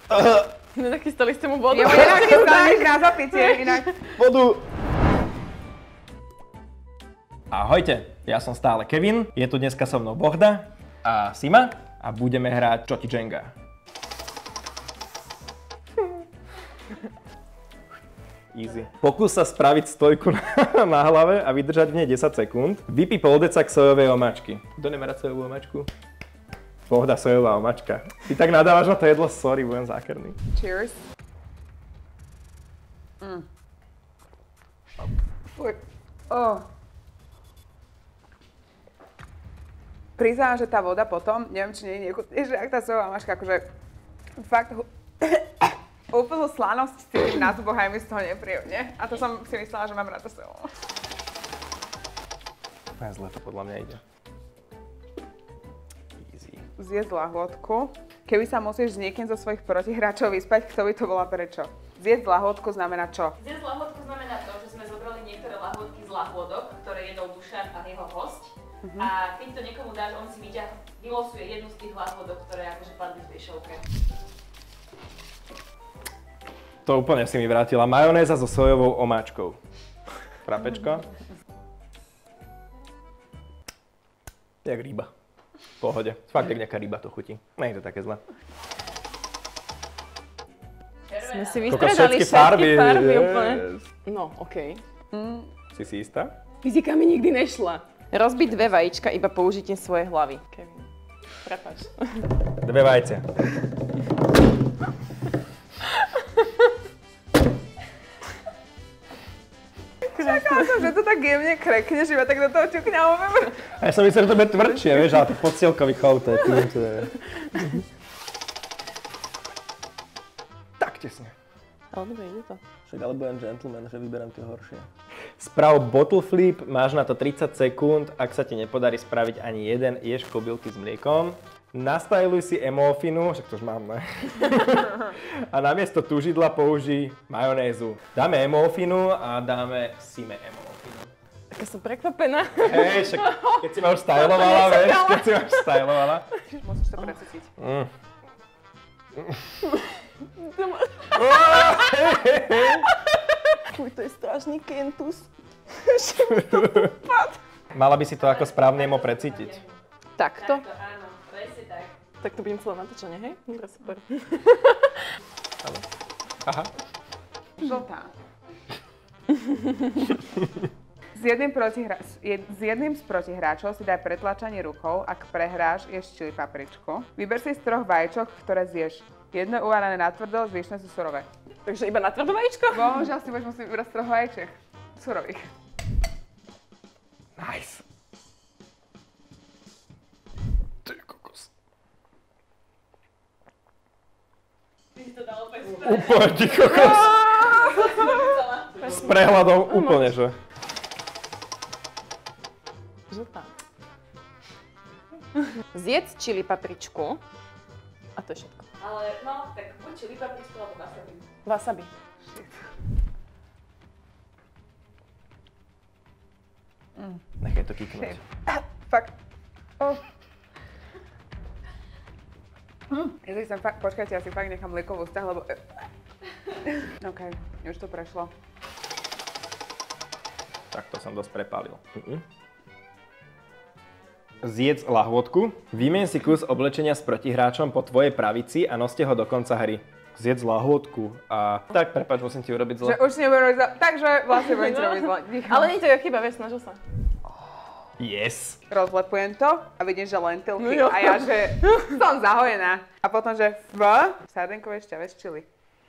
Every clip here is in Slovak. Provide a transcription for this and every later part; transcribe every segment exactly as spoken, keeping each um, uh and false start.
Nenachystali ste mu vodu? Jo, nenachystali na zapitie, inak. Vodu! Ahojte, ja som stále Kevin, je tu dneska so mnou Bohda a Sima a budeme hrať Čoti Jenga. Easy. Pokús sa spraviť stojku na, na hlave a vydržať v nej desať sekúnd. Vypí pol decak sojovej omáčky. Kto nemá rád sojovú omáčku? Bohda, sojová omáčka. Ty tak nadávaš na to jedlo, sorry, budem zákerný. Cheers. Mm. Fuj. Oh. Priznám, že tá voda potom, neviem, či nie je nechutnejšia, ak tá sojová omáčka, akože fakt úplnú slanosť cítim na zuboch a je mi z toho nepríjemne. A to som si myslela, že mám rada sojovú. Aj zle to podľa mňa ide. Easy. Zjesť lahôdku. Keby sa musíš s niekým zo svojich protihráčov vyspať, kto by to bola prečo? Zjesť lahôdku znamená čo? Zjesť lahôdku znamená to, že sme zobrali niektoré lahôdky z lahôdok, ktoré jedol Dušan a jeho hosť. Uh-huh. A keď to niekomu dáš, on si vyťah, vylosuje jednu z tých lahôdok, ktoré akože padli v tej šovke. To úplne si mi vrátila. Majonéza so sojovou omáčkou. Frapečko. Jak ryba. V pohode. Fakt, jak nejaká ryba to chutí. Nie je to také zle. Sme si vystredali všetky farby, farby úplne. No, okej. Okay. Mm. Si si istá? Fyzika mi nikdy nešla. Rozbiť dve vajíčka iba použitím svojej hlavy. Kevin, prepáč. Dve vajcia. Čakala som, že to tak jemne krekneš, iba tak do toho ťukňam. A ja som myslel, že to bude tvrdšie, vieš, ale to podstielkový chov, to je tým, to je... Tak tesne. Ale dobre, ide to. Však ale budem gentleman, že vyberám tie horšie. Sprav bottle flip, máš na to tridsať sekúnd, ak sa ti nepodarí spraviť ani jeden, ješ kobylky s mliekom. Nastajluj si emofinu, však to už mám, ne? A namiesto tužidla použij majonézu. Dáme emofinu a dáme Sime emofinu. Taká som prekvapená. Hej, však keď si ma už stylovala, vieš, keď si ma už stylovala. Musíš to precítiť. Mm. Fuj, to je strašný kentus. Mala by si to ako správne emo precítiť. Takto? Áno, presne tak. Tak to budem celé natočenie, hej? Dobre, super. Aha. Žltá. S jedným, protihra- s jedným z protihráčov si daj pretlačanie rukou, ak prehráš, ješ čili papričku. Vyber si z troch vajíčok, ktoré zješ. Jedno uvarené na tvrdo, zvyšné sú surové. Takže iba na tvrdo vajíčko? Bohužiaľ si budeš musieť vybrať z troch vajíček. Surových. Nice. Ty kokos. Ty si to dal opäť úplne, ty kokos. S prehľadom úplne, že? Žltá. Zjedz čili papričku. A to je všetko. Ale no, tak buď čili papričku, alebo wasabi. Wasabi. Mm. Nechaj to kýknuť. Fakt. Oh. Mm. Ja si sem fakt, počkajte, ja si fakt nechám mlieko v ústach, lebo... OK, už to prešlo. Tak to som dosť prepálil. Uh-uh. Zjedz lahôdku. Vymeň si kus oblečenia s protihráčom po tvojej pravici a noste ho do konca hry. Zjedz lahôdku a... Tak, prepáč, musím ti urobiť zle. Že už nebudem robiť zle. Takže vlastne budem ti robiť zle. Ale nie to je chyba, vieš, snažil sa. Yes. Rozlepujem to a vidím, že lentilky a ja, že som zahojená. A potom, že v sardenkové šťave z čili.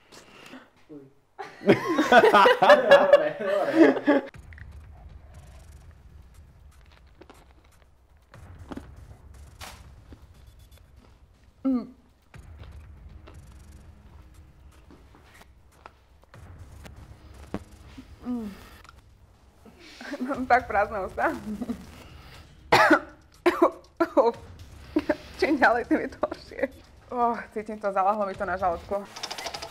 Mm. Mm. Mám tak prázdne ústa. Čím ďalej, tým je to horšie. Oh, cítim to, zalahlo mi to na žalúdku.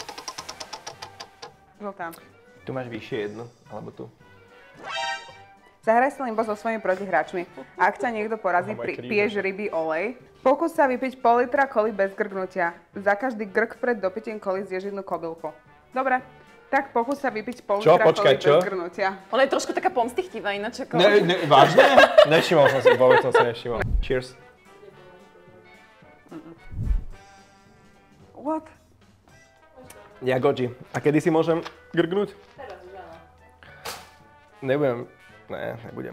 Žltá. Tu máš vyššie jednu, alebo tu. Zahraj sa limbo so svojimi protihráčmi. Ak ťa niekto porazí, pri, piješ rybí olej. Pokús sa vypiť pol litra koly bez grgnutia. Za každý grk pred dopitím koly zješ jednu kobylku. Dobre, tak pokús sa vypiť pol Čo? litra Počkaj, koly čo? bez grgnutia. Ona je trošku taká pomstichtivá ináč ako... Ne, ne, vážne? Nevšimol som si, vôbec som si nevšimol. Cheers. What? Ja Goji. A kedy si môžem grgnúť? Teraz už áno. Nebudem. Ne, nebudem.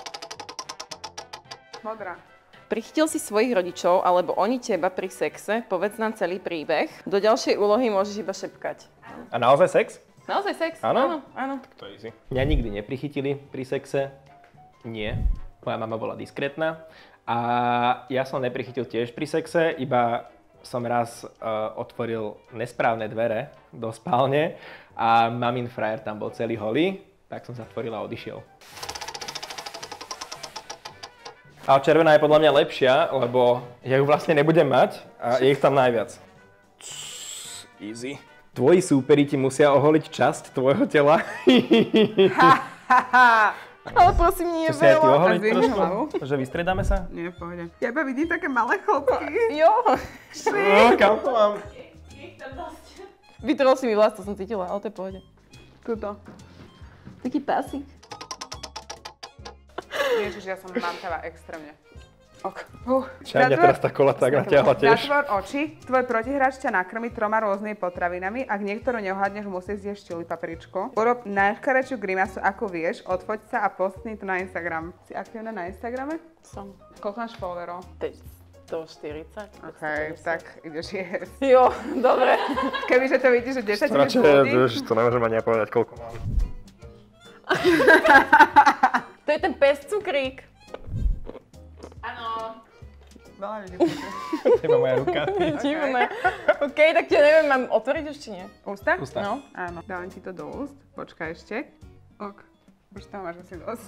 Modrá. Prichytil si svojich rodičov, alebo oni teba pri sexe, povedz nám celý príbeh. Do ďalšej úlohy môžeš iba šepkať. A naozaj sex? Naozaj sex? Áno? Áno, áno. To je easy. Mňa nikdy neprichytili pri sexe. Nie. Moja mama bola diskrétna. A ja som neprichytil tiež pri sexe, iba som raz uh, otvoril nesprávne dvere do spálne a mamin frajer tam bol celý holý, tak som zatvoril a odišiel. A červená je podľa mňa lepšia, lebo ja ju vlastne nebudem mať a je ich tam najviac. Easy. Tvoji súperi ti musia oholiť časť tvojho tela. Ale prosím, nie je Čo si aj ty veľa. oholiť A zdvihni trošku? hlavu. Že vystriedáme sa? Nie, v pohode. Ja iba vidím také malé chlopky. Jo. No, kam to mám? Je, je ich tam dosť. Vytrhol si mi vlas, to som cítila, ale to je v pohode. Tuto. Taký pásik. Ježiš, ja som mamtavá extrémne. Ok. Uh, Čo mňa teraz tá kola tak natiahla tiež. Zatvor oči, tvoj protihráč ťa nakrmí troma rôznymi potravinami. Ak niektorú neuhádneš, musíš zjesť čili papričku. Urob najškarečšiu grimasu, ako vieš, odfoď sa a postni to na Instagram. Si aktívna na Instagrame? Som. Koľko máš followerov? stoštyridsať. OK, tak ideš jesť. Jo, dobre. Kebyže to vidíš, že desať minút Radšej, ľudí. že to nemôžem ani povedať, koľko mám. To je ten pes cukrík. Áno. Veľa ľudí. Teba moja ruka. Divné. OK, tak ťa neviem, mám otvoriť už či nie? Ústa? Ústa. No. Áno. Dávam ti to do úst. Počkaj ešte. Ok. Už tam máš asi dosť.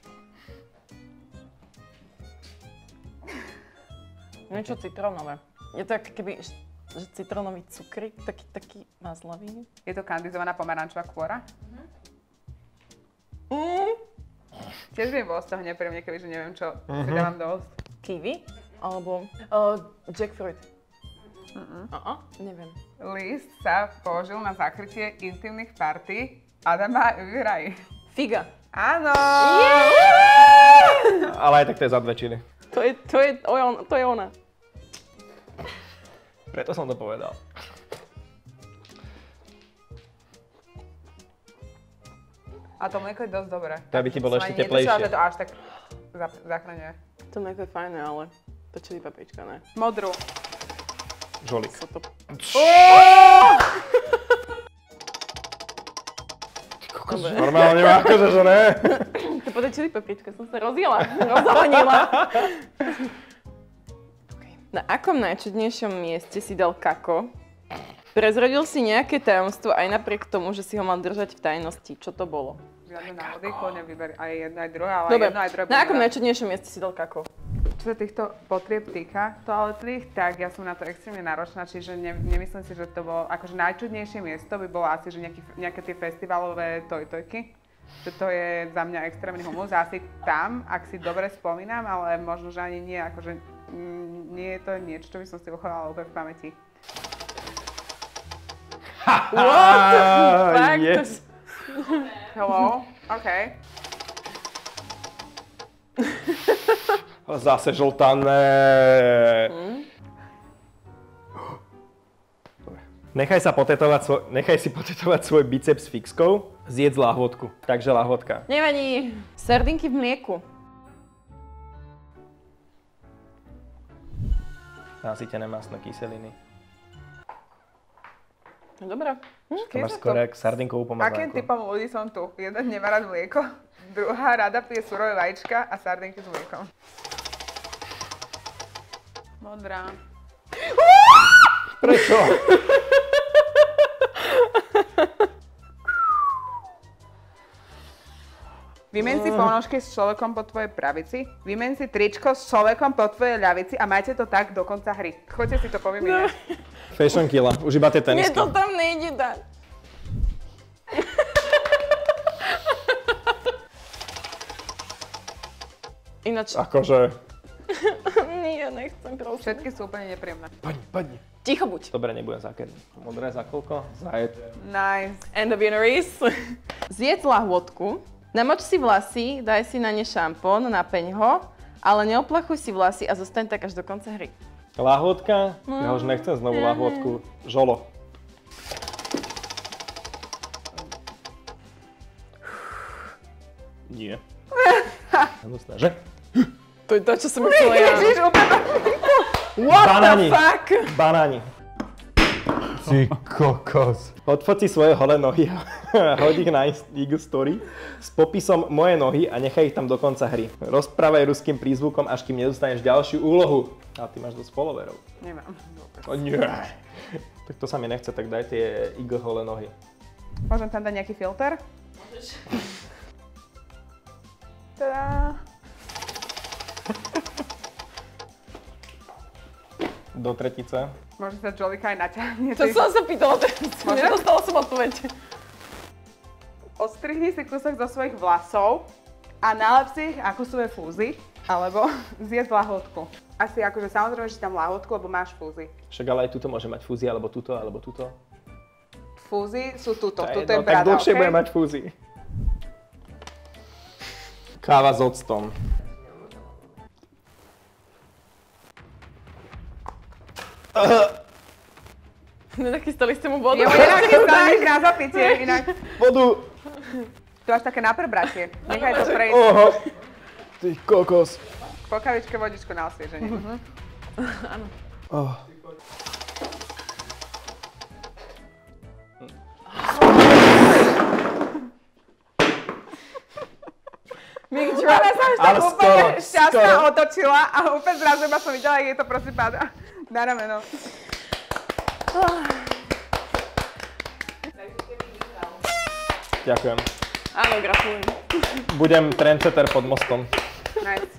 Niečo citrónové. Je to ako keby, že citrónový cukrík, taký, taký mazlavý. Je to kandizovaná pomarančová kôra? Mm. Tiež viem bolo z toho nepríjemne, kebyže neviem, čo si dávam do úst. Kiwi? Alebo uh, jackfruit? Uh-uh. Uh-uh. Neviem. List sa použil na zakrytie intimných partí Adama Vraj. Figa. Áno! Ale aj tak to je za dve čili. To je, to je, on, to je ona. Preto som to povedal. A to mlieko je dosť dobré. To by ti bolo Som ešte ani netušila, teplejšie. že to až tak zap- zachraňuje. To mlieko je fajné, ale to čili paprička, ne? Modrú. Žolík. Sú to... Dobre. Normálne má akože, že ne? To podaj čili paprička, som sa rozjela, rozhovenila. Okay. Na akom najčudnejšom mieste si dal kako? Prezradil si nejaké tajomstvo aj napriek tomu, že si ho mal držať v tajnosti. Čo to bolo? Žiadne návody, kľudne vyber aj jedno, aj druhé, ale Dobre, jedno, aj druhé. na akom bude. najčudnejšom mieste si dal kako? Čo sa týchto potrieb týka toaletných, tak ja som na to extrémne náročná, čiže ne, nemyslím si, že to bolo, akože najčudnejšie miesto by bolo asi, že nejaký, nejaké tie festivalové tojtojky. Že to je za mňa extrémny humus, asi tam, ak si dobre spomínam, ale možno, že ani nie, akože mm, nie je to niečo, čo by som si uchovala úplne v pamäti. What? Fakt? Yes. Hello? OK. Zase žltané. Hm? Nechaj, sa potetovať svoj, nechaj si potetovať svoj biceps fixkou, zjedz lahôdku. Takže lahôdka. Nevadí. Sardinky v mlieku. Nasýtené masné kyseliny. No dobré. Hm? To máš skôr jak sardinkovú Akým pomazánku. typom ľudí som tu? Jeden nemá rád mlieko, druhá rada pije surové vajíčka a sardinky s mliekom. Modrá. Prečo? Vymen si ponožky s človekom po tvojej pravici, vymen si tričko s človekom po tvojej ľavici a majte to tak do konca hry. Choďte si to povymieňať. Fashion killa, už iba tie Mne tenisky. to tam nejde dať. Ináč... Akože... Nie, nechcem, prosím. Všetky sú úplne nepríjemné. Padni, padni. Ticho buď. Dobre, nebudem zákerný. Modré za koľko? Za jed. Nice. And the winner is... Zjedz lahôdku, namoč si vlasy, daj si na ne šampón, napeň ho, ale neoplachuj si vlasy a zostaň tak až do konca hry. Lahôdka? Ja už nechcem znovu lahôdku. Žolo. Nie. Hnusné, že? To je to, čo som chcela ja. Ježiš, úplne. What Banáni. the fuck? Banáni. Ty kokos. Odfoť si svoje holé nohy a hoď ich na Eagle Story s popisom moje nohy a nechaj ich tam do konca hry. Rozprávaj ruským prízvukom, až kým nedostaneš ďalšiu úlohu. A ty máš dosť followerov. Nemám. O nie. Tak to sa mi nechce, tak daj tie Eagle holé nohy. Môžem tam dať nejaký filter? Môžeš. Tadá. Do tretice. Možno sa Jolika aj naťahne. To som sa pýtala teraz. Môžem? Nedostala som odpoveď. Odstrihni si kúsok zo svojich vlasov a nalep si ich ako svoje fúzy, alebo zjedz lahôdku. Asi akože samozrejme, že si tam lahôdku, lebo máš fúzy. Však ale aj tuto môže mať fúzi, alebo tuto, alebo tuto. Fúzy sú tuto, To je tuto je jedno, tak brada, dlhšie okej? bude mať fúzi. Káva s octom. Nenachystali ste mu vodu? Jo, inak je stále na zapitie, inak. Vodu! To máš také na prebratie. Nechaj to prejsť. Oho. Ty kokos. Po kavičke vodičku na osvieženie. Áno. Oh. Ona sa už tak Ale úplne skoro, šťastná skoro. otočila a úplne zrazu iba som videla, jak jej to prosím páda na rameno. Ďakujem. Áno, gratulujem. Budem trendsetter pod mostom. Nice.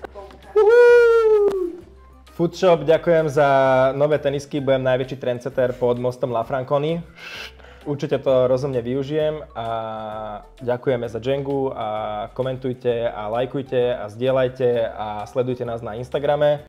Foodshop, ďakujem za nové tenisky, budem najväčší trendsetter pod mostom La Franconi. Určite to rozumne využijem a ďakujeme za Jengu a komentujte a lajkujte a zdieľajte a sledujte nás na Instagrame.